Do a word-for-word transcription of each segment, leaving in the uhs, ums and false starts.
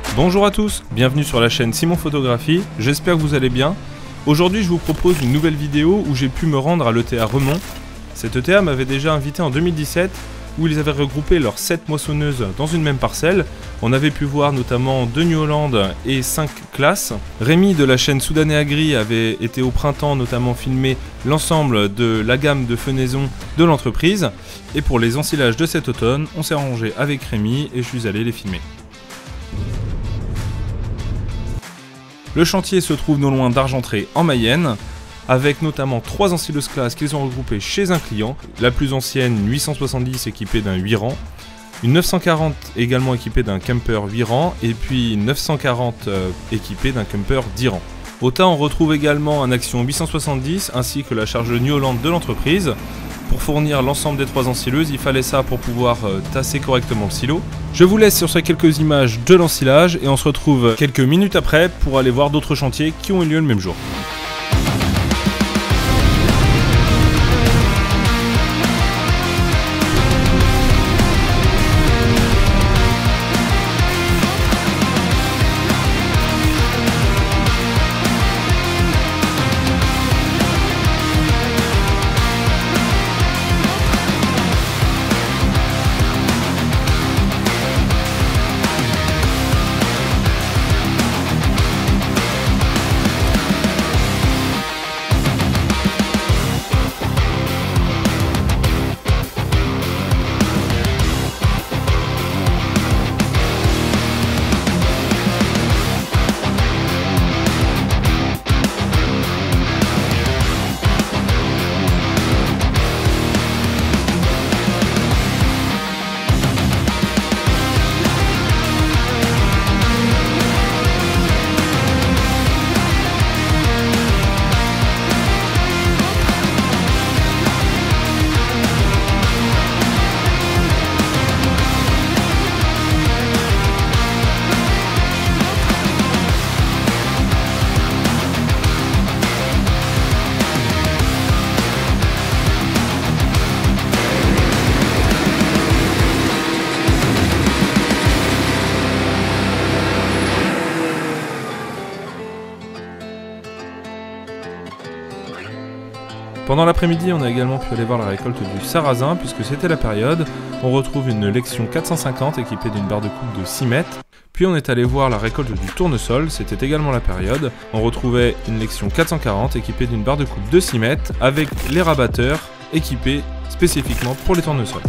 Bonjour à tous, bienvenue sur la chaîne Simon Photographie, j'espère que vous allez bien. Aujourd'hui je vous propose une nouvelle vidéo où j'ai pu me rendre à l'E T A Remont. Cette E T A m'avait déjà invité en deux mille dix-sept où ils avaient regroupé leurs sept moissonneuses dans une même parcelle. On avait pu voir notamment deux New Holland et cinq classes. Rémi de la chaîne Soudanais Agri avait été au printemps notamment filmer l'ensemble de la gamme de fenaison de l'entreprise. Et pour les ensilages de cet automne, on s'est arrangé avec Rémi et je suis allé les filmer. Le chantier se trouve non loin d'Argentré en Mayenne, avec notamment trois ensileuses classes qu'ils ont regroupées chez un client. La plus ancienne, une huit cent soixante-dix équipée d'un huit rangs, une neuf cent quarante également équipée d'un camper huit rangs, et puis une neuf cent quarante euh, équipée d'un camper dix rangs. Au tas, on retrouve également un Action huit cent soixante-dix ainsi que la charge New Holland de l'entreprise. Pour fournir l'ensemble des trois ensileuses, il fallait ça pour pouvoir euh, tasser correctement le silo. Je vous laisse sur ces quelques images de l'ensilage et on se retrouve quelques minutes après pour aller voir d'autres chantiers qui ont eu lieu le même jour. Pendant l'après-midi, on a également pu aller voir la récolte du sarrasin, puisque c'était la période. On retrouve une Lexion quatre cent cinquante équipée d'une barre de coupe de six mètres. Puis on est allé voir la récolte du tournesol, c'était également la période. On retrouvait une Lexion quatre cent quarante équipée d'une barre de coupe de six mètres, avec les rabatteurs équipés spécifiquement pour les tournesols.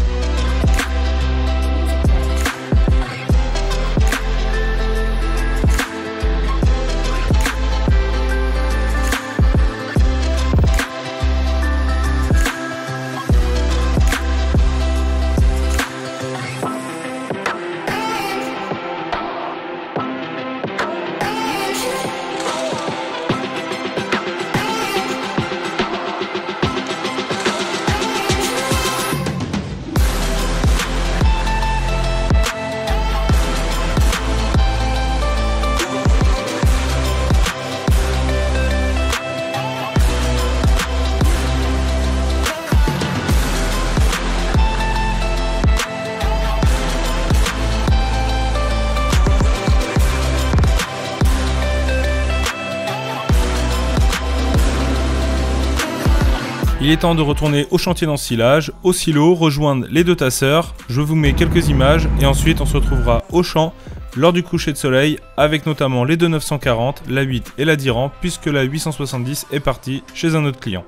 Il est temps de retourner au chantier d'ensilage, au silo, rejoindre les deux tasseurs. Je vous mets quelques images et ensuite on se retrouvera au champ lors du coucher de soleil avec notamment les deux neuf cent quarante, la huit et la dix rangs puisque la huit cent soixante-dix est partie chez un autre client.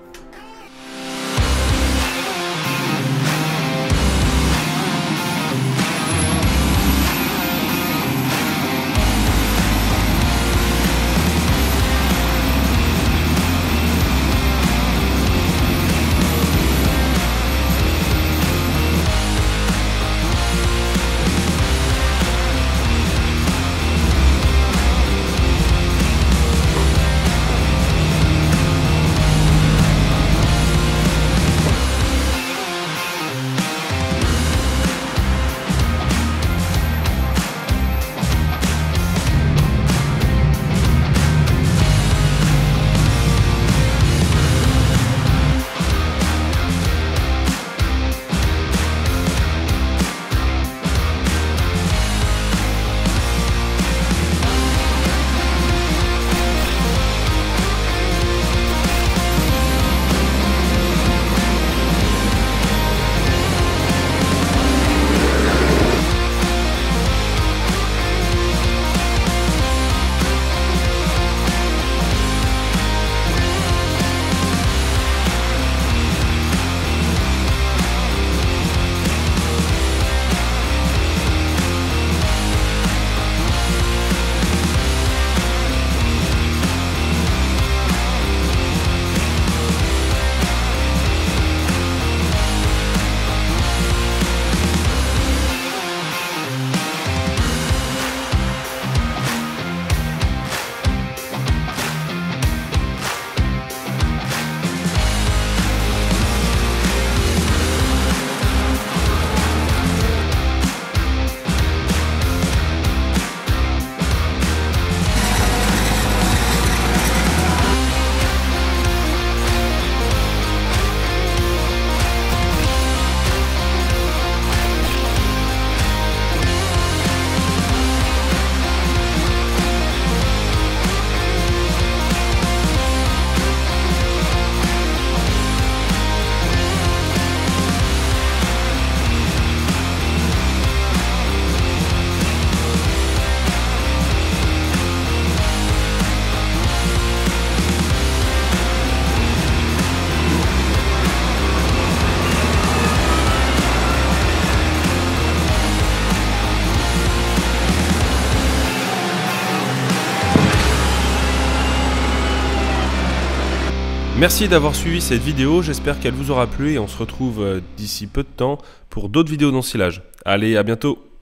Merci d'avoir suivi cette vidéo, j'espère qu'elle vous aura plu et on se retrouve d'ici peu de temps pour d'autres vidéos d'ensilage. Allez, à bientôt!